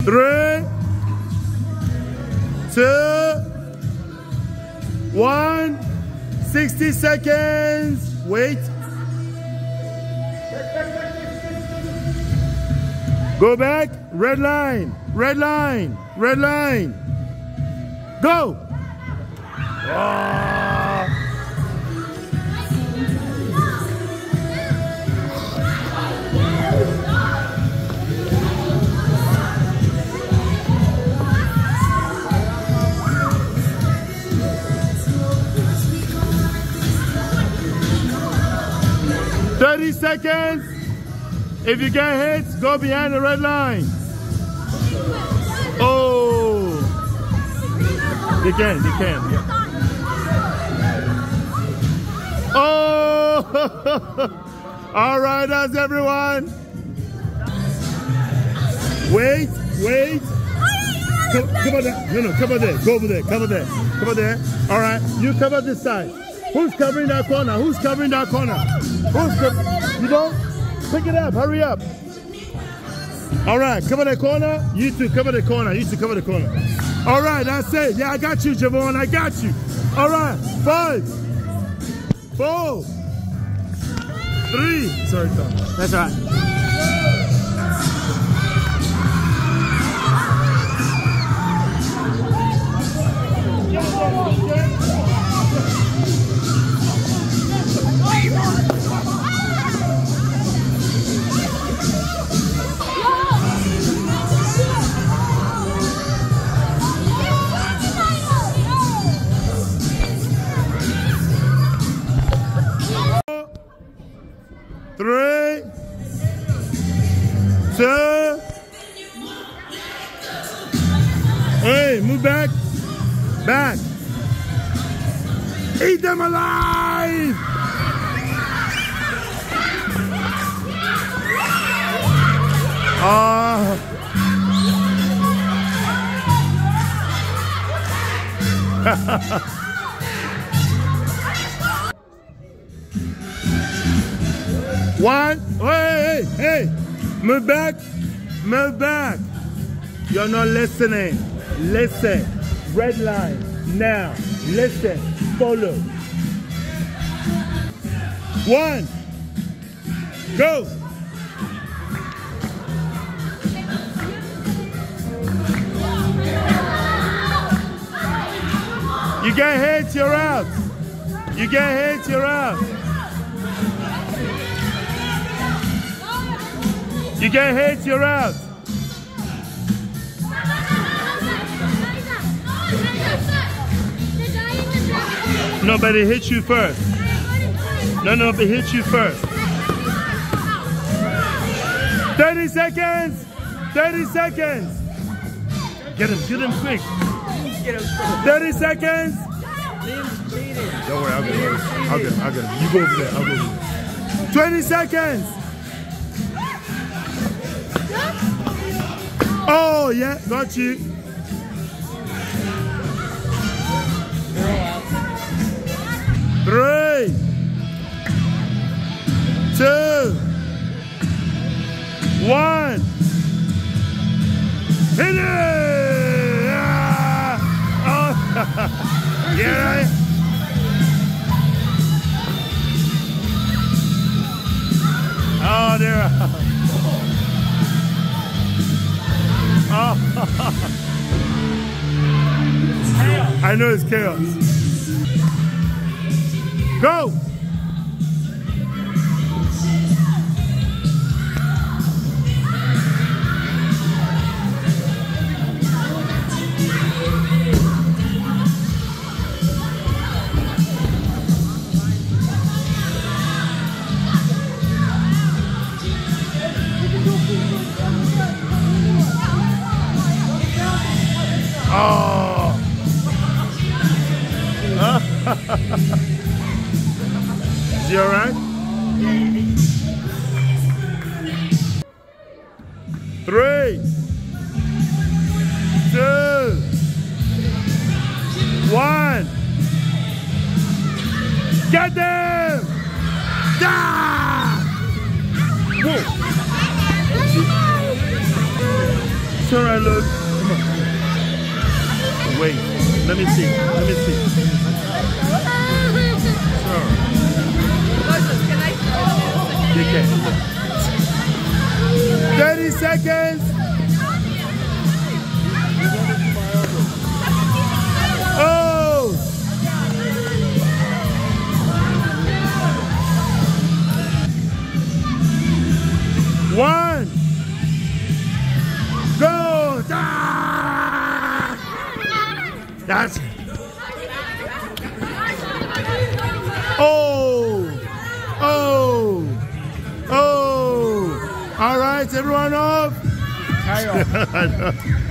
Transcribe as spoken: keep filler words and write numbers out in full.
Three, two, one. sixty seconds. Wait. Go back. Red line. Red line. Red line. Go. Oh. thirty seconds. If you get hit, go behind the red line. Oh. You can, you can. Yeah. Oh. All right, that's everyone. Wait, wait. Come, come on there. No, no, come on there. Go over there. Come over there. Come over there. All right, you cover this side. Who's covering that corner? Who's covering that corner? Who's covering? You don't? Pick it up. Hurry up. All right, cover the corner. You two cover the corner. You two cover the corner. All right, that's it. Yeah, I got you, Javon. I got you. All right, five, four, three. Sorry, Tom. That's all right. Three, two, hey, move back, back, eat them alive. Ah. Uh. One, hey, hey, hey, move back, move back. You're not listening. Listen, red line, now, listen, follow. One, go. You get hit, you're out. You get hit, you're out. You get hit, you're out. Nobody hit you first. No, no, but hit you first. thirty seconds. thirty seconds. Get him, get him quick. thirty seconds. Don't worry, I'll get him. I'll get him, I'll get him. You go over there, I'll go over there. twenty seconds. Oh, yeah, got you. Three, two, one. Hit it! Yeah! Oh. Yeah, right? Oh, there. Oh. I know it's chaos. Go! Oh! Is he all right? Three, two, one. Get them! Ah! Whoa. Turn around, look. Come on. Wait. Let me see. Let me see. Sure. You can. thirty seconds. Oh! One. Go. Ah! That's it. Oh. Oh. Oh. All right, everyone off.